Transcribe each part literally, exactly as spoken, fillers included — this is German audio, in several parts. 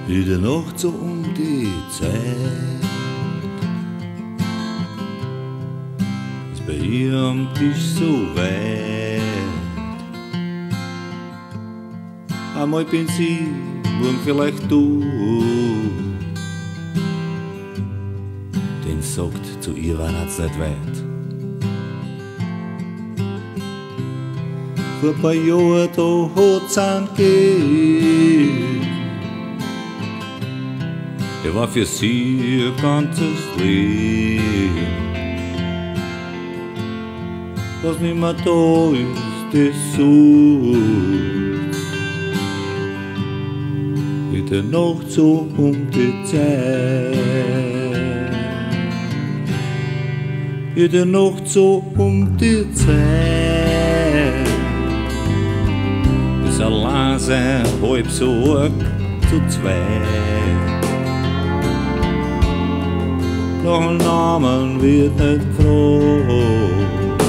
in der Nacht so um die Zeit ist bei ihr am Tisch so weit. Einmal bin sie, morgen vielleicht du. Den sagt, zu ihr Weihnachts's nicht weit. Vor ein paar Jahren da hat's einen gegeben, der war für sie ihr ganzes Leben. Was nimmer da ist, das sucht in der Nacht so um die Zeit, in der Nacht so um die Zeit. Ist allein sein, halb so arg zu zweit. Nach dem Namen wird nicht gefragt,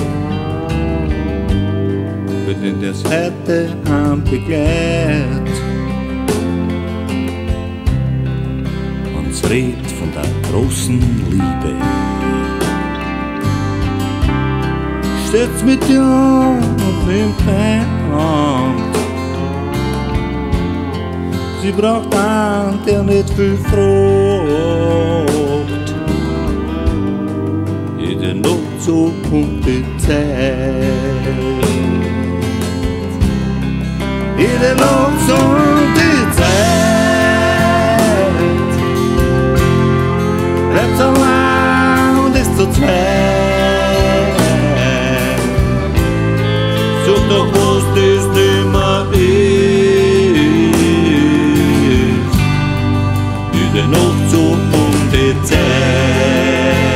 wird nicht erst heute heim begleitet. Man's redet von der großen Liebe, steht's mit dir und nimmt keine Hand. Sie braucht einen, der nicht viel fragt, jede Nacht so um die Zeit, jede Nacht so um die Zeit, bleibt allein und ist zu zweit. Such doch, was das nimmer ist, jede Nacht so um die Zeit.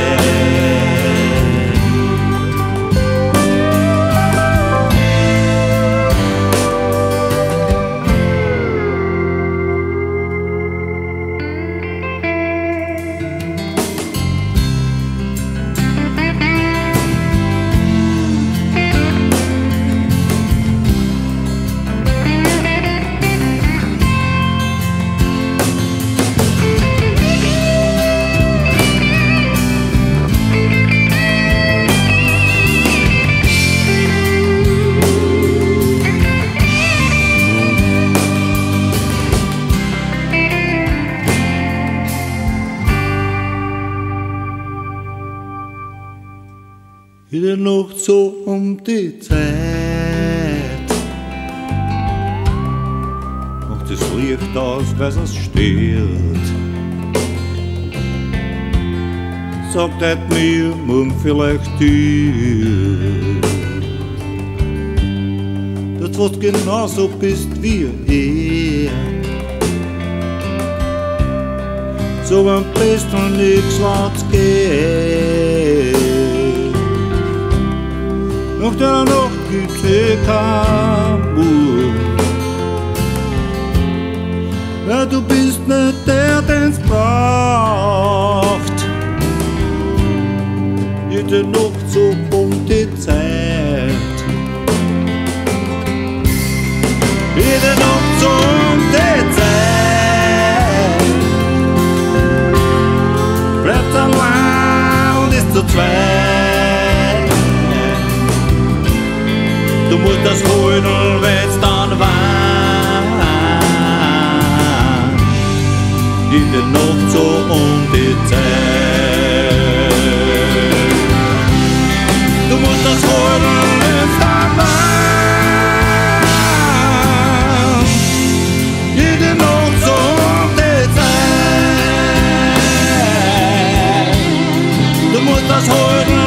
Jede Nacht so um die Zeit macht das Licht aus, weil's es stört. Sagt heute mir, morgen vielleicht dir, dass du genauso bist wie er. So am besten nix laut's geht. Nach der Nacht gibt's eh kein Mut, weil du bist nicht der, den's braucht. Jede Nacht so um die Zeit, jede Nacht so um die Zeit, bleibt allein und ist zu zweit. Du musst das holen, wenn's dann weint, jede Nacht so um die Zeit. Du musst das holen, wenn's dann weint, jede Nacht so um die Zeit. Du musst das holen,